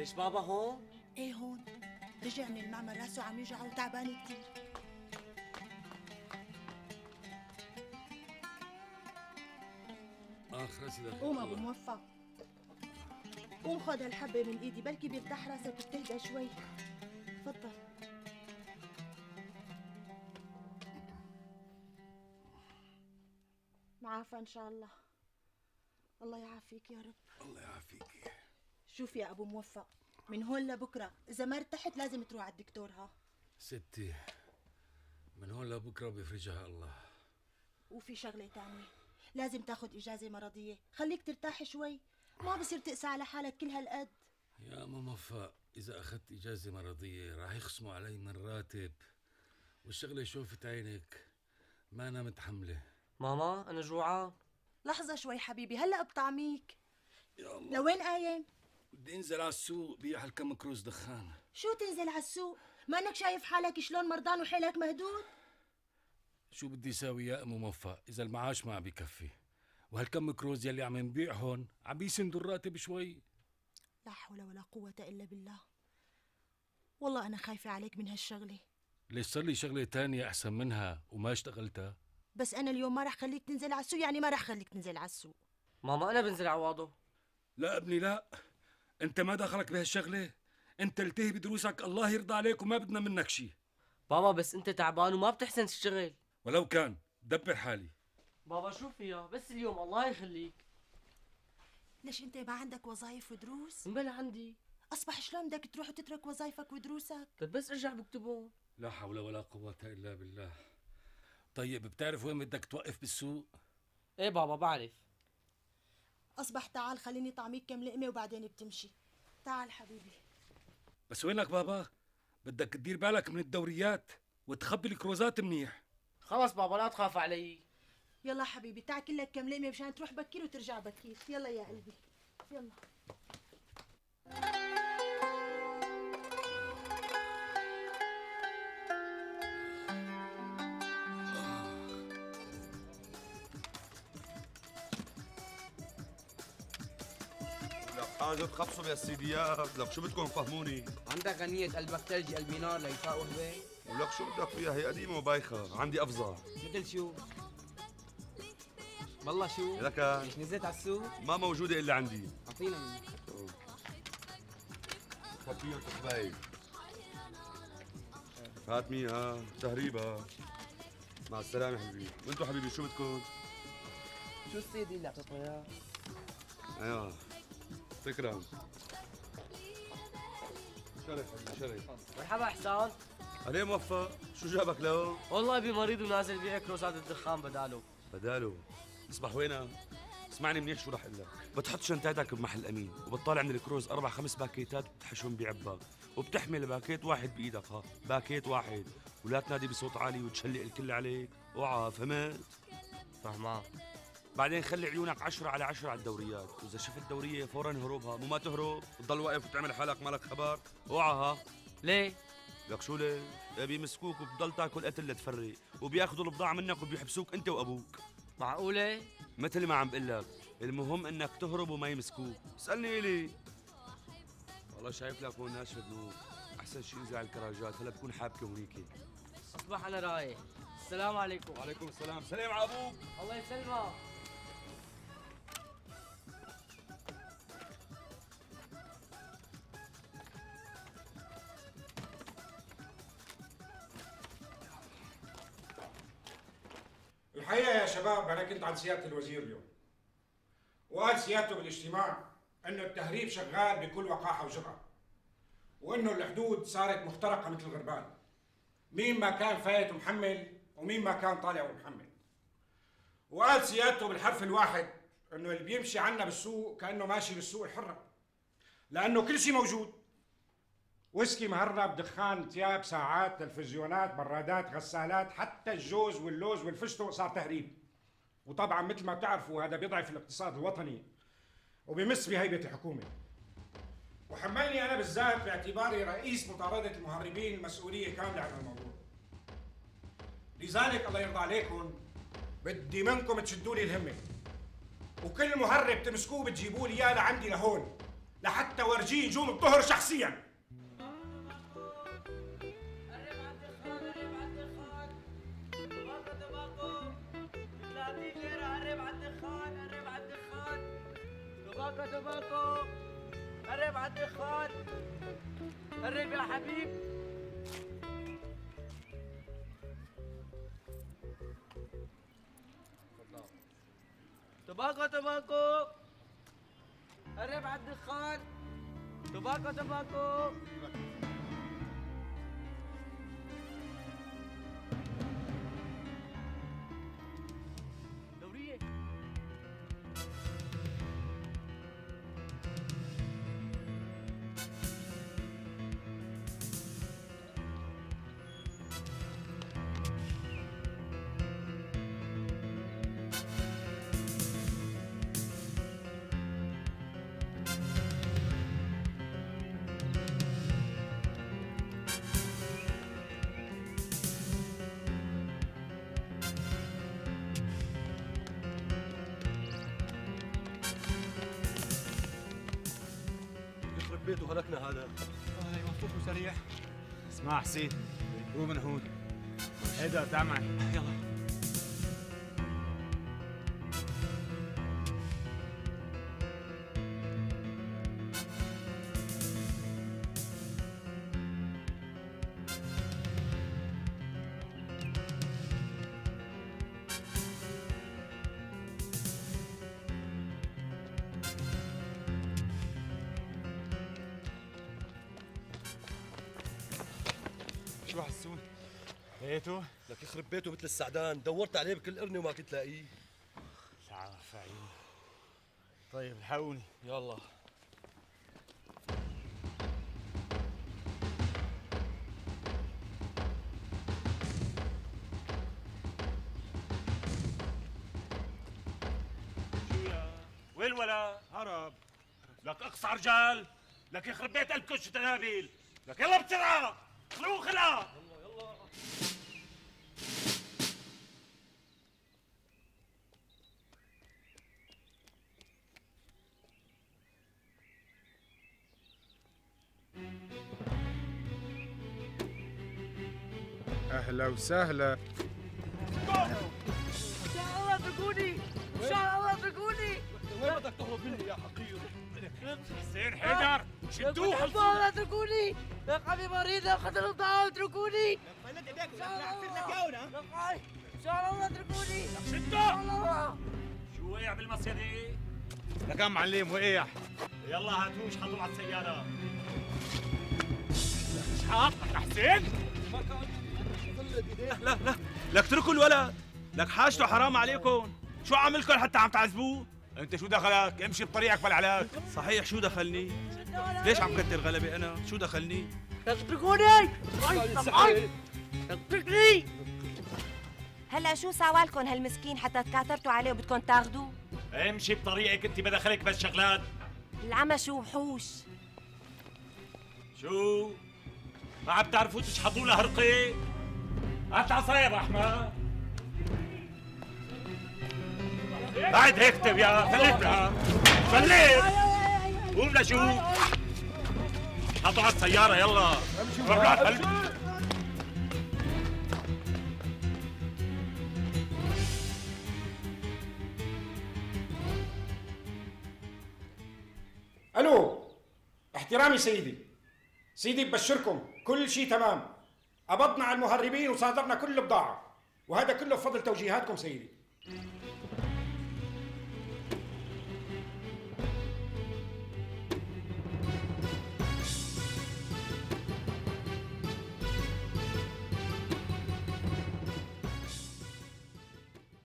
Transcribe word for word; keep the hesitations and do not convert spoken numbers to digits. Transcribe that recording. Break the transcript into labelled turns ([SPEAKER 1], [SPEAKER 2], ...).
[SPEAKER 1] ليش بابا هون؟
[SPEAKER 2] ايه هون، رجع من المعمل راسه عم يوجعه وتعبان كتير.
[SPEAKER 3] اخ راسي دخل.
[SPEAKER 2] قوم ابو موفق، قوم خذ هالحبة من ايدي، بلكي بيرتاح راسك وبتهدى شوي. تفضل. معافى ان شاء الله. الله يعافيك يا رب.
[SPEAKER 3] الله يعافيك.
[SPEAKER 2] شوف يا ابو موفق، من هون لبكره اذا ما ارتحت لازم تروح على الدكتور. ها
[SPEAKER 3] ستي، من هون لبكره بيفرجها الله.
[SPEAKER 2] وفي شغله تانية، لازم تاخذ اجازه مرضيه، خليك ترتاح شوي، ما بصير تقسى على حالك كل هالقد.
[SPEAKER 3] يا ماما وفاء، اذا اخذت اجازه مرضيه راح يخصموا علي من راتب، والشغله شوفت عينك ما انا متحمله.
[SPEAKER 1] ماما انا جوعان.
[SPEAKER 2] لحظه شوي حبيبي، هلا بطعميك.
[SPEAKER 3] يا الله،
[SPEAKER 2] لوين قايم؟
[SPEAKER 3] بدي انزل على السوق بيع هالكم كروز دخان.
[SPEAKER 2] شو تنزل على السوق؟ ما انك شايف حالك شلون مرضان وحيلك مهدود؟
[SPEAKER 3] شو بدي ساوي يا ام موفق اذا المعاش ما عم بكفي، وهالكم كروز يلي عم نبيع هون عم بيسندوا الراتب شوي.
[SPEAKER 2] لا حول ولا قوة الا بالله. والله انا خايفة عليك من هالشغلة.
[SPEAKER 3] ليش صار لي شغله تانية احسن منها وما اشتغلتها؟
[SPEAKER 2] بس انا اليوم ما رح خليك تنزل على السوق، يعني ما رح خليك تنزل على السوق.
[SPEAKER 1] ماما انا بنزل عواضه.
[SPEAKER 3] لا ابني لا، انت ما دخلك بهالشغله، انت التهي بدروسك الله يرضى عليك وما بدنا منك شيء.
[SPEAKER 1] بابا بس انت تعبان وما بتحسن تشتغل.
[SPEAKER 3] ولو كان دبر حالي.
[SPEAKER 1] بابا شو فيها بس اليوم الله يخليك.
[SPEAKER 2] ليش انت ما عندك وظايف ودروس؟
[SPEAKER 1] مبلا عندي.
[SPEAKER 2] اصبح شلون بدك تروح وتترك وظايفك ودروسك؟
[SPEAKER 1] طيب بس ارجع بكتبهم.
[SPEAKER 3] لا حول ولا قوة الا بالله. طيب بتعرف وين بدك توقف بالسوق؟
[SPEAKER 1] ايه بابا بعرف.
[SPEAKER 2] اصبح تعال خليني طعميك كم لقمة وبعدين بتمشي. تعال حبيبي.
[SPEAKER 3] بس وينك بابا؟ بدك تدير بالك من الدوريات وتخبي الكروزات منيح.
[SPEAKER 1] خلص بابا لا تخاف علي.
[SPEAKER 2] يلا حبيبي تعال كلك كم لقمة مشان تروح بكير وترجع بكير. يلا يا قلبي يلا.
[SPEAKER 4] عن جد خبصوا بالسيديات، لك شو بدكم فهموني؟
[SPEAKER 5] عندك غنية قلبك ثلجي قلبي نار ليفاء وهبة؟
[SPEAKER 4] ولك شو بدك فيها، هي قديمة وبايخة، عندي أفظع.
[SPEAKER 5] مثل شو؟ والله شو؟
[SPEAKER 4] لك
[SPEAKER 5] ليش نزلت على السوق؟
[SPEAKER 4] ما موجودة إلا عندي.
[SPEAKER 5] أعطينا مني.
[SPEAKER 4] خبير تخبايب. هات ميها تهريبها. مع السلامة حبيبي، وانتو حبيبي شو بدكم؟
[SPEAKER 5] شو السيدي اللي أعطيتنا إياه؟
[SPEAKER 4] ايوه تكرم. شرف حبيبي شرف.
[SPEAKER 1] مرحبا احسان.
[SPEAKER 4] عليه موفق، شو جابك له؟
[SPEAKER 1] والله ابي مريض ونازل بيع كروسات الدخان بداله.
[SPEAKER 4] بداله؟ اصبح وينها؟ اسمعني منيح شو رح اقول لك، بتحط شنطتك بمحل امين وبتطالع من الكروز اربع خمس باكيتات بتحشهم بعباك وبتحمل باكيت واحد بايدك، ها باكيت واحد، ولا تنادي بصوت عالي وتشلق الكل عليك، اوعى فهمت؟
[SPEAKER 1] فهمان.
[SPEAKER 4] بعدين خلي عيونك عشرة على عشرة على الدوريات، وإذا شفت دورية فورا هروبها، مو ما تهرب وتضل واقف وتعمل حالك مالك خبر، اوعى ها.
[SPEAKER 1] ليه؟
[SPEAKER 4] لك شو ليه؟ بيمسكوك وبتضل تاكل قتل لتفرق، وبياخذوا البضاعة منك وبيحبسوك أنت وأبوك.
[SPEAKER 1] معقولة؟
[SPEAKER 4] مثل ما عم بقول لك، المهم إنك تهرب وما يمسكوك، اسألني إلي. والله شايف لك هون ناشفة نور، أحسن شيء انزل على الكراجات، هلا بكون حابكة هونيك.
[SPEAKER 1] أصبح أنا رايح. السلام عليكم.
[SPEAKER 4] وعليكم السلام، سلام على أبوك.
[SPEAKER 1] الله يسلمك.
[SPEAKER 6] الحقيقة يا شباب أنا كنت عند سيادة الوزير اليوم، وقال سيادته بالاجتماع إنه التهريب شغال بكل وقاحة وجرأة، وإنه الحدود صارت مخترقة مثل الغربان، مين ما كان فايت ومحمل ومين ما كان طالع ومحمل. وقال سيادته بالحرف الواحد إنه اللي بيمشي عنا بالسوق كأنه ماشي بالسوق الحرة، لأنه كل شيء موجود، ويسكي مهرب، دخان، ثياب، ساعات، تلفزيونات، برادات، غسالات، حتى الجوز واللوز والفستق صار تهريب. وطبعا مثل ما بتعرفوا هذا بيضعف الاقتصاد الوطني وبيمس بهيبة الحكومة. وحملني أنا بالذات باعتباري رئيس مطاردة المهربين المسؤولية كاملة عن الموضوع. لذلك الله يرضى عليكم بدي منكم تشدوا لي الهمة، وكل مهرب تمسكوه بتجيبوا لي اياه لعندي لهون لحتى ورجيه نجوم الظهر شخصيا.
[SPEAKER 1] قرب على الدخان، قرب على الدخان. تباكو تباكو. ثلاثين ليرة، قرب على الدخان، قرب على الدخان. تباكو تباكو. قرب على الدخان. قرب يا حبيب. تباكو تباكو. قرب على الدخان. تباكو تباكو. دورية.
[SPEAKER 7] يخرب بيته هلكنا هذا.
[SPEAKER 8] هاي مفتوح وسريع. اسمع حسين، قوم من هون. هيدا تعال معي. يلا. شو حسون؟ لقيته؟
[SPEAKER 7] لك يخرب بيته مثل السعدان، دورت عليه بكل قرنه وما كنت لاقيه.
[SPEAKER 8] لا عارف عيوني. طيب الحقوني.
[SPEAKER 7] يلا.
[SPEAKER 8] شو يا؟ وين الولد؟ هرب. لك اقصى رجال. لك يخرب بيت قلب كش تنابيل. لك يلا بسرعة. خلوه خلع.
[SPEAKER 6] اهلا وسهلا.
[SPEAKER 1] ان شاء الله اتركوني، ان شاء الله اتركوني.
[SPEAKER 7] وين بدك تهرب مني يا حقير؟
[SPEAKER 8] حسين حيدر شدوه.
[SPEAKER 1] حبوا لا اتركوني. يا قلبي مريض، يا قتل الضعاف اتركوني. ان شاء الله اتركوني.
[SPEAKER 8] شدوه. شو وقع بالمصيدة؟ لك عم معلم وقع. يلا هاتوه اشحطوه على السيارة. اشحط لك حسين.
[SPEAKER 4] لا لا لك اتركوا الولد، لك حاجته حرام عليكم. شو عملكم حتى عم تعذبوه؟
[SPEAKER 8] انت شو دخلك؟ امشي بطريقك بلعلاك.
[SPEAKER 4] صحيح شو دخلني؟ ليش عم كتر غلبي انا؟ شو دخلني؟
[SPEAKER 1] اتركوني. اتركني.
[SPEAKER 9] هلا شو سوالكن هالمسكين حتى تكاثرتوا عليه وبدكم تاخذوه؟
[SPEAKER 8] امشي بطريقك، انت بدخلك بس شغلات.
[SPEAKER 9] العمى شو وحوش.
[SPEAKER 8] شو؟ ما عم تعرفوا تشحطوا له هرقي؟ هات العصاية يا احمد. بعد هيك اكتب يا خليتنا. خليت. قوم لشوف. حطوا على السيارة يلا. برات قلبي.
[SPEAKER 6] الو، احترامي سيدي. سيدي ببشركم كل شيء تمام. قبضنا على المهربين وصادرنا كل البضاعة، وهذا كله بفضل توجيهاتكم سيدي.